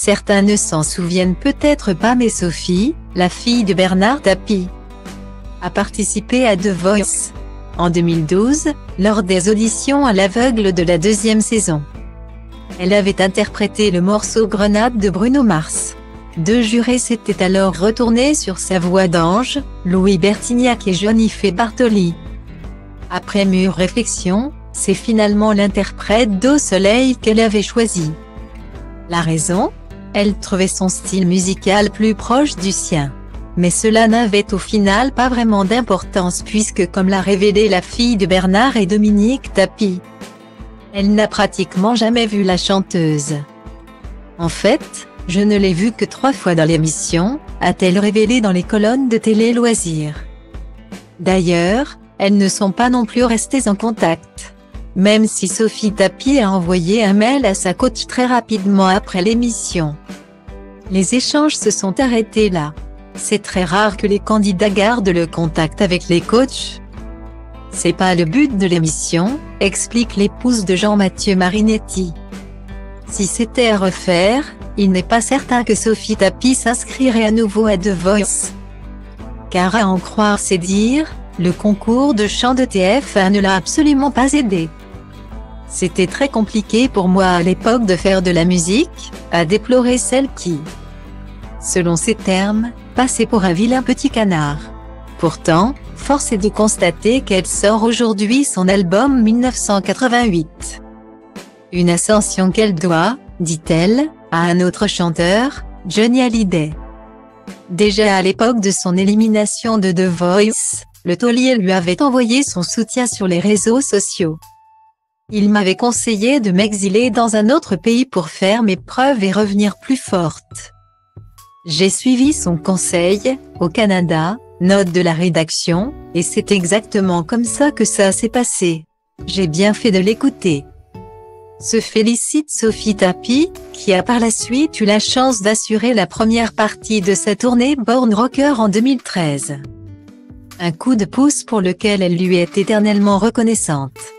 Certains ne s'en souviennent peut-être pas, mais Sophie, la fille de Bernard Tapie, a participé à The Voice en 2012, lors des auditions à l'aveugle de la deuxième saison. Elle avait interprété le morceau Grenade de Bruno Mars. Deux jurés s'étaient alors retournés sur sa voix d'ange, Louis Bertignac et Jennifer Bartoli. Après mûre réflexion, c'est finalement l'interprète d'Au Soleil qu'elle avait choisi. La raison ? Elle trouvait son style musical plus proche du sien. Mais cela n'avait au final pas vraiment d'importance puisque, comme l'a révélé la fille de Bernard et Dominique Tapie, elle n'a pratiquement jamais vu la chanteuse. En fait, je ne l'ai vue que 3 fois dans l'émission, a-t-elle révélé dans les colonnes de Télé Loisirs. D'ailleurs, elles ne sont pas non plus restées en contact. Même si Sophie Tapie a envoyé un mail à sa coach très rapidement après l'émission. Les échanges se sont arrêtés là. C'est très rare que les candidats gardent le contact avec les coachs. C'est pas le but de l'émission, explique l'épouse de Jean-Mathieu Marinetti. Si c'était à refaire, il n'est pas certain que Sophie Tapie s'inscrirait à nouveau à The Voice. Car à en croire ses dires, le concours de chant de TF1 ne l'a absolument pas aidée. C'était très compliqué pour moi à l'époque de faire de la musique, a déploré celle qui, selon ses termes, passait pour un vilain petit canard. Pourtant, force est de constater qu'elle sort aujourd'hui son album 1988. Une ascension qu'elle doit, dit-elle, à un autre chanteur, Johnny Hallyday. Déjà à l'époque de son élimination de The Voice, le taulier lui avait envoyé son soutien sur les réseaux sociaux. Il m'avait conseillé de m'exiler dans un autre pays pour faire mes preuves et revenir plus forte. J'ai suivi son conseil, au Canada, note de la rédaction, et c'est exactement comme ça que ça s'est passé. J'ai bien fait de l'écouter. Se félicite Sophie Tapie, qui a par la suite eu la chance d'assurer la première partie de sa tournée Born Rocker en 2013. Un coup de pouce pour lequel elle lui est éternellement reconnaissante.